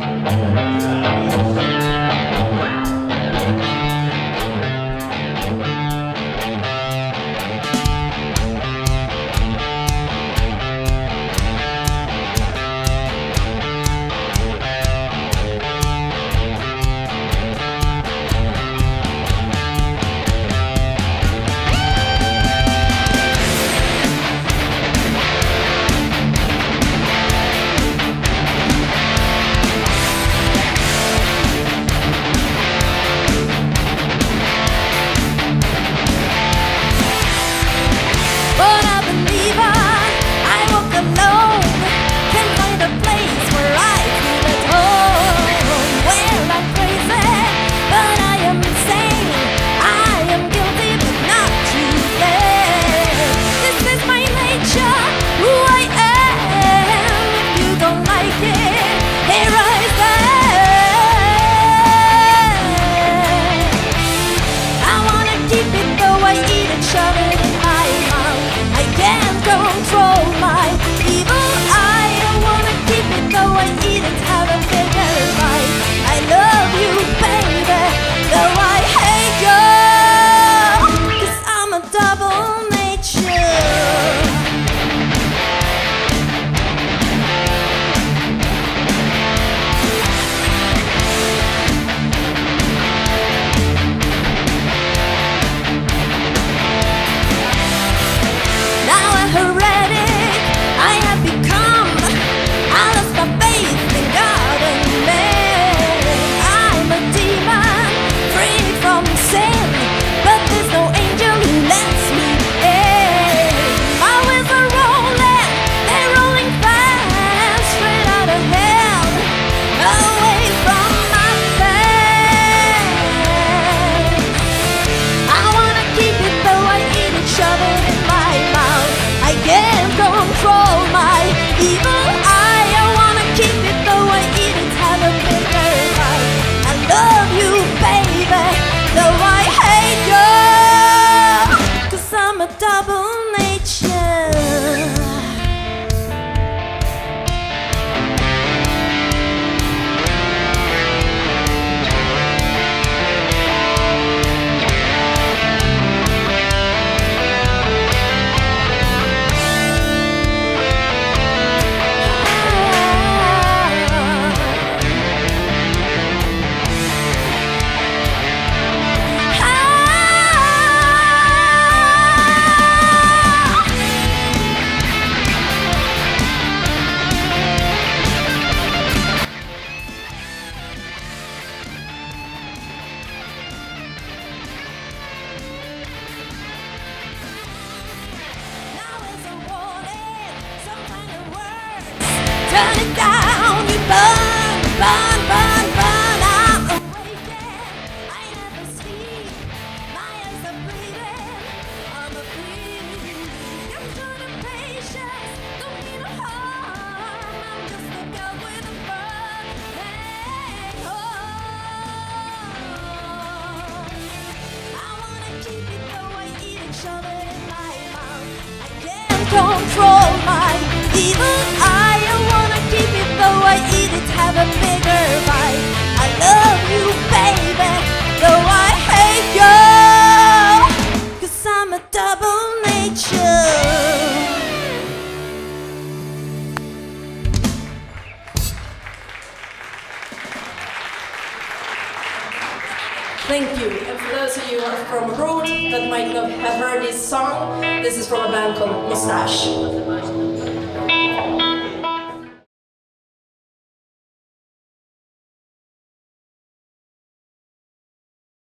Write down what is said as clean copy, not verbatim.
Turn it down, you burn, burn, burn, burn. I'm awakened, I never sleep. My eyes are bleeding, I'm a bleed. I'm short of patience, don't mean no harm. I'm just a girl with a burning heart. I wanna keep it though I eat and shove it in my mouth. I can't control my evil eye. I eat it, have a bigger bite. I love you, baby, though I hate you, 'cause I'm a double nature. Thank you. And for those of you who are from Road that might not have heard this song, this is from a band called Mustache.